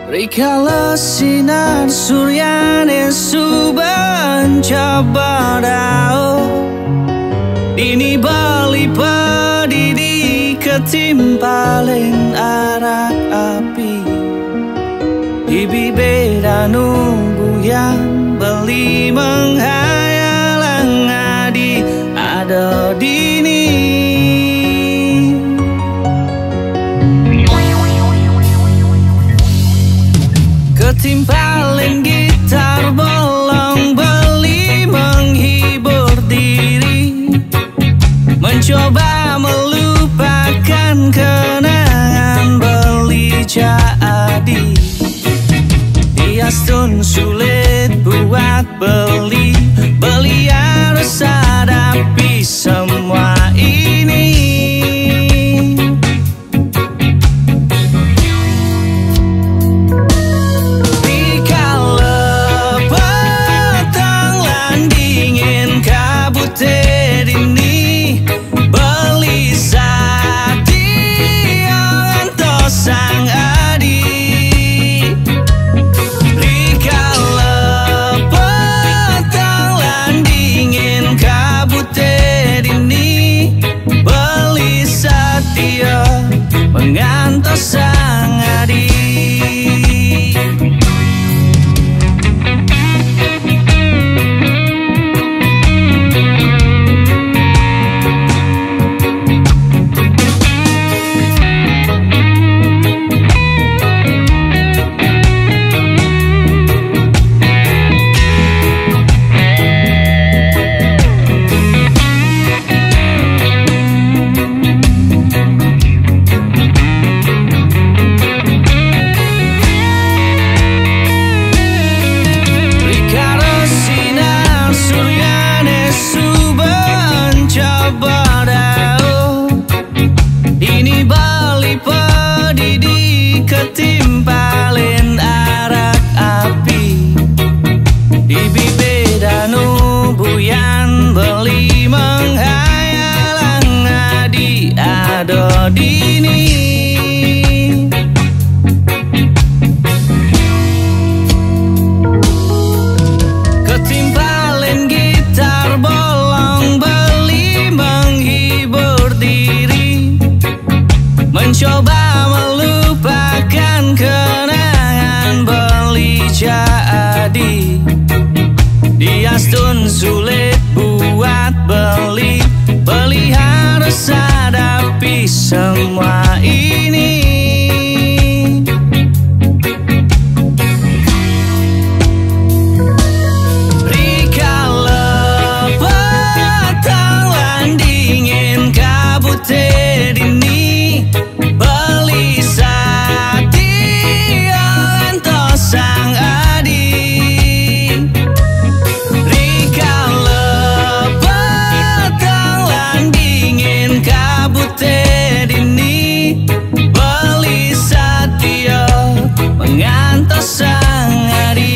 Rikala sinar suryane suban cabadao Dini bali padidi ketimpalen arak api Ibi beda nunggu yang beli menghayalang adi ada dini Ketimpalen gitar bolong beli menghibur diri Mencoba melupakan kenangan beli jadi Hiastun sulit buat beli harus hadapi semua ini mengantos sang adi Ini bali padidi ketimpalen arak api Ibi beda nubuyan beli menghayalang adi ada dini Ketimpalen gitar bolong beli menghibur diri Mencoba melupakan kenangan beli jadi Hiastun sulit buat beli harus hadapi semua ini Rikala petang landingin kabut dini beli sati antos sang adi Rikala petang landingin kabut dini beli satya mengantos sang adi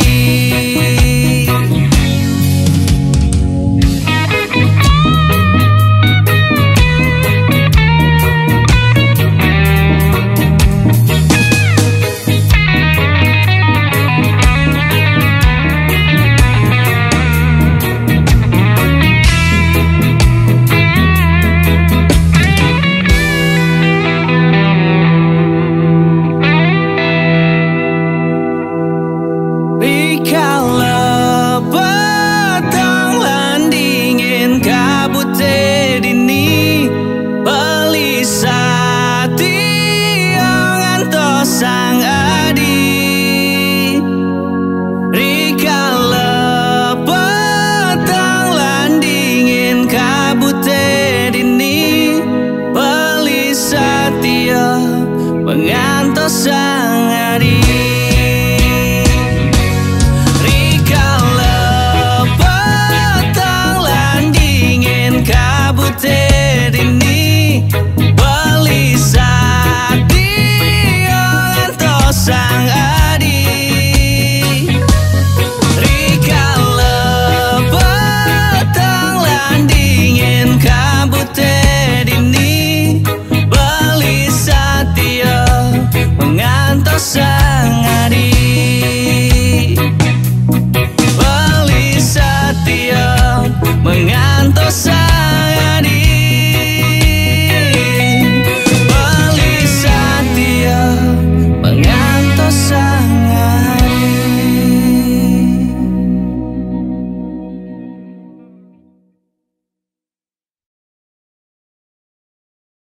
Rikala petang landingin kabut dini beli sati ngantos sang adi Rikala petang landingin kabut dini beli satya mengantos sang adi